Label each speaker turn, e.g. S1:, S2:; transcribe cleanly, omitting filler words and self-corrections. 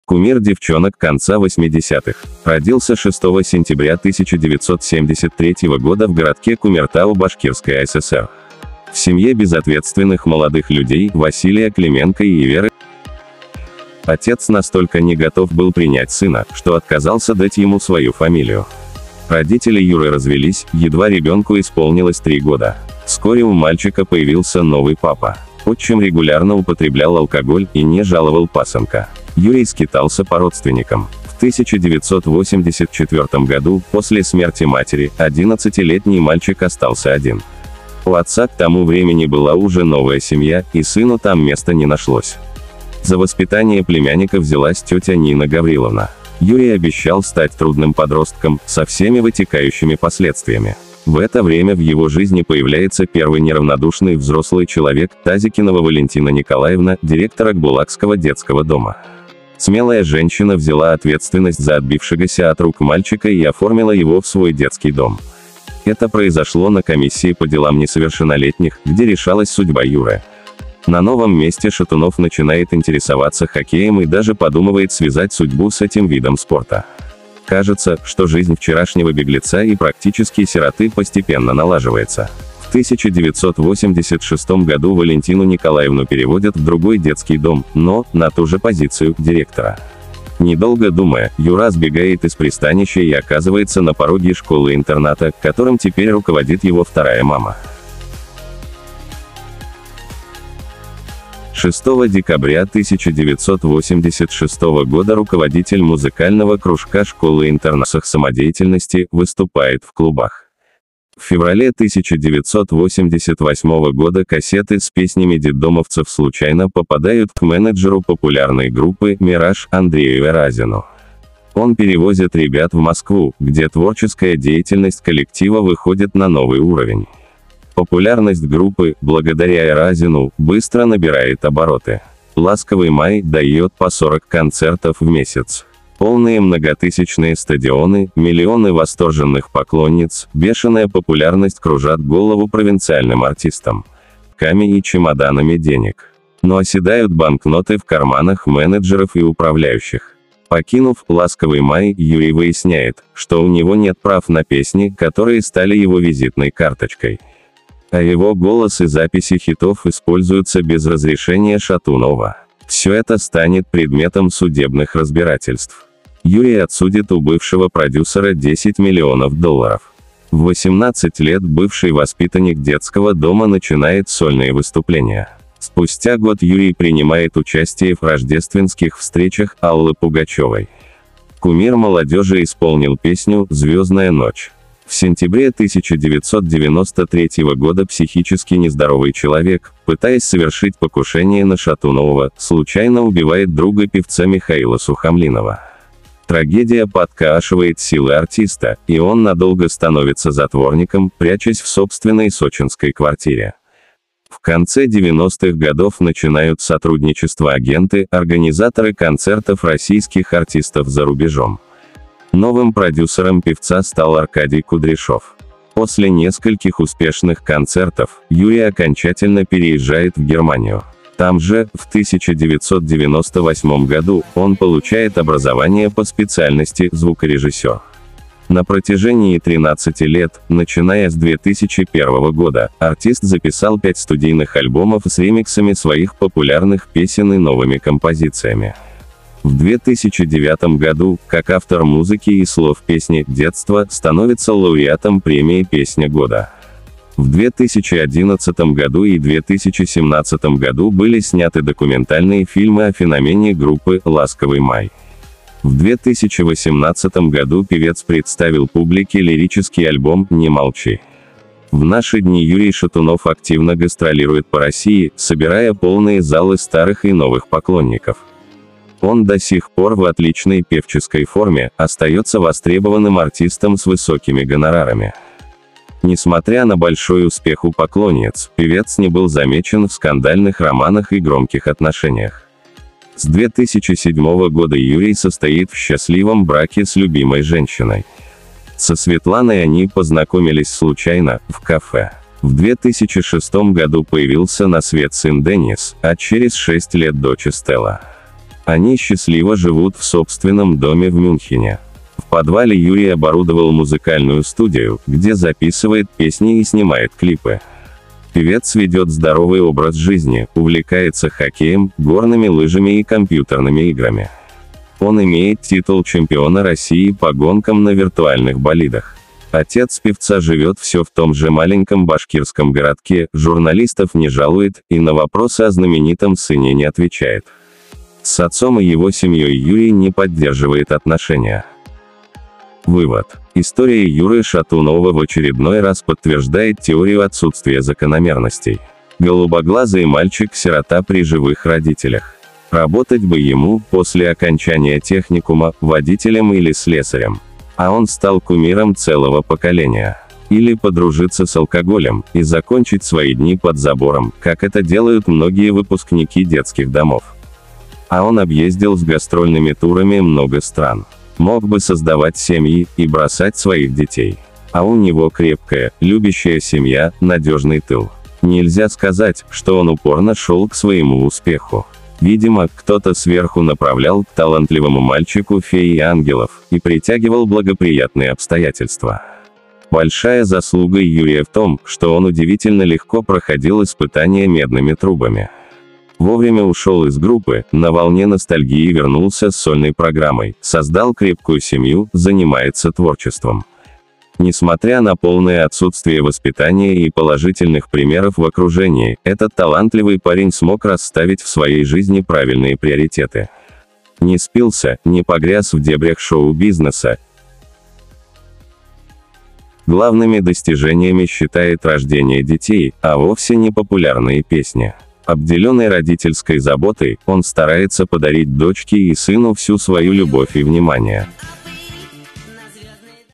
S1: Кумир девчонок конца 80-х. Родился 6 сентября 1973 года в городке Кумертау Башкирской АССР. В семье безответственных молодых людей Василия Клименко и Веры. Отец настолько не готов был принять сына, что отказался дать ему свою фамилию. Родители Юры развелись, едва ребенку исполнилось 3 года. Вскоре у мальчика появился новый папа. Отчим регулярно употреблял алкоголь и не жаловал пасынка. Юрий скитался по родственникам. В 1984 году, после смерти матери, 11-летний мальчик остался один. У отца к тому времени была уже новая семья, и сыну там места не нашлось. За воспитание племянника взялась тетя Нина Гавриловна. Юрий обещал стать трудным подростком, со всеми вытекающими последствиями. В это время в его жизни появляется первый неравнодушный взрослый человек, Тазикинова Валентина Николаевна, директор Акбулакского детского дома. Смелая женщина взяла ответственность за отбившегося от рук мальчика и оформила его в свой детский дом. Это произошло на комиссии по делам несовершеннолетних, где решалась судьба Юры. На новом месте Шатунов начинает интересоваться хоккеем и даже подумывает связать судьбу с этим видом спорта. Кажется, что жизнь вчерашнего беглеца и практически сироты постепенно налаживается. В 1986 году Валентину Николаевну переводят в другой детский дом, но на ту же позицию директора. Недолго думая, Юра сбегает из пристанища и оказывается на пороге школы-интерната, которым теперь руководит его вторая мама. 6 декабря 1986 года руководитель музыкального кружка школы-интерната самодеятельности выступает в клубах. В феврале 1988 года кассеты с песнями детдомовцев случайно попадают к менеджеру популярной группы «Мираж» Андрею Эразину. Он перевозит ребят в Москву, где творческая деятельность коллектива выходит на новый уровень. Популярность группы, благодаря Эразину, быстро набирает обороты. «Ласковый май» дает по 40 концертов в месяц. Полные многотысячные стадионы, миллионы восторженных поклонниц, бешеная популярность кружат голову провинциальным артистам. Ками и чемоданами денег. Но оседают банкноты в карманах менеджеров и управляющих. Покинув «Ласковый май», Юрий выясняет, что у него нет прав на песни, которые стали его визитной карточкой. А его голос и записи хитов используются без разрешения Шатунова. Все это станет предметом судебных разбирательств. Юрий отсудит у бывшего продюсера $10 миллионов. В 18 лет бывший воспитанник детского дома начинает сольные выступления. Спустя год Юрий принимает участие в рождественских встречах Аллы Пугачевой. Кумир молодежи исполнил песню «Звездная ночь». В сентябре 1993 года психически нездоровый человек, пытаясь совершить покушение на Шатунова, случайно убивает друга певца Михаила Сухомлинова. Трагедия подкашивает силы артиста, и он надолго становится затворником, прячась в собственной сочинской квартире. В конце 90-х годов начинают сотрудничество агенты, организаторы концертов российских артистов за рубежом. Новым продюсером певца стал Аркадий Кудряшов. После нескольких успешных концертов, Юрий окончательно переезжает в Германию. Там же, в 1998 году, он получает образование по специальности звукорежиссер. На протяжении 13 лет, начиная с 2001 года, артист записал 5 студийных альбомов с ремиксами своих популярных песен и новыми композициями. В 2009 году, как автор музыки и слов песни «Детство», становится лауреатом премии «Песня года». В 2011 году и 2017 году были сняты документальные фильмы о феномене группы «Ласковый май». В 2018 году певец представил публике лирический альбом «Не молчи». В наши дни Юрий Шатунов активно гастролирует по России, собирая полные залы старых и новых поклонников. Он до сих пор в отличной певческой форме, остается востребованным артистом с высокими гонорарами. Несмотря на большой успех у поклонниц, певец не был замечен в скандальных романах и громких отношениях. С 2007 года Юрий состоит в счастливом браке с любимой женщиной. Со Светланой они познакомились случайно, в кафе. В 2006 году появился на свет сын Денис, а через 6 лет дочь Стелла. Они счастливо живут в собственном доме в Мюнхене. В подвале Юрий оборудовал музыкальную студию, где записывает песни и снимает клипы. Певец ведет здоровый образ жизни, увлекается хоккеем, горными лыжами и компьютерными играми. Он имеет титул чемпиона России по гонкам на виртуальных болидах. Отец певца живет все в том же маленьком башкирском городке, журналистов не жалует, и на вопросы о знаменитом сыне не отвечает. С отцом и его семьей Юрий не поддерживает отношения. Вывод. История Юры Шатунова в очередной раз подтверждает теорию отсутствия закономерностей. Голубоглазый мальчик-сирота при живых родителях. Работать бы ему, после окончания техникума, водителем или слесарем. А он стал кумиром целого поколения. Или подружиться с алкоголем, и закончить свои дни под забором, как это делают многие выпускники детских домов. А он объездил с гастрольными турами много стран. Мог бы создавать семьи, и бросать своих детей. А у него крепкая, любящая семья, надежный тыл. Нельзя сказать, что он упорно шел к своему успеху. Видимо, кто-то сверху направлял к талантливому мальчику феи и ангелов, и притягивал благоприятные обстоятельства. Большая заслуга Юрия в том, что он удивительно легко проходил испытания медными трубами. Вовремя ушел из группы, на волне ностальгии вернулся с сольной программой, создал крепкую семью, занимается творчеством. Несмотря на полное отсутствие воспитания и положительных примеров в окружении, этот талантливый парень смог расставить в своей жизни правильные приоритеты. Не спился, не погряз в дебрях шоу-бизнеса. Главными достижениями считает рождение детей, а вовсе не популярные песни. Обделенный родительской заботой, он старается подарить дочке и сыну всю свою любовь и внимание.